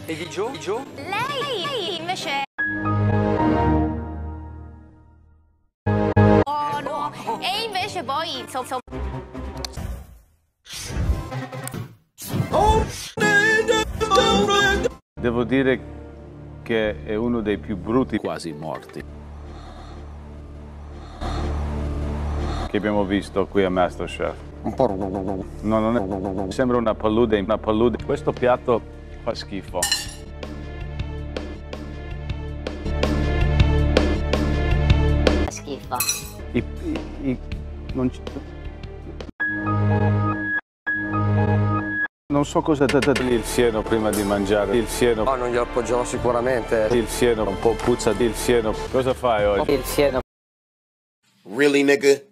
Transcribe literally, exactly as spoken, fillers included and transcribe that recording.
E di Gio? Di Gio? Lei invece... Oh no, e invece poi... So, so... Devo dire che è uno dei più brutti quasi morti che abbiamo visto qui a MasterChef. Un po'. No, non è... Sembra una palude, una palude. Questo piatto fa schifo. Schifo. I, i, i, non, ci... non so cosa dargli il fieno prima di mangiare. Il fieno. No, non glielo appoggerò sicuramente. Il fieno, un po' puzza di il fieno. Cosa fai oggi? Il fieno. Really, nigga?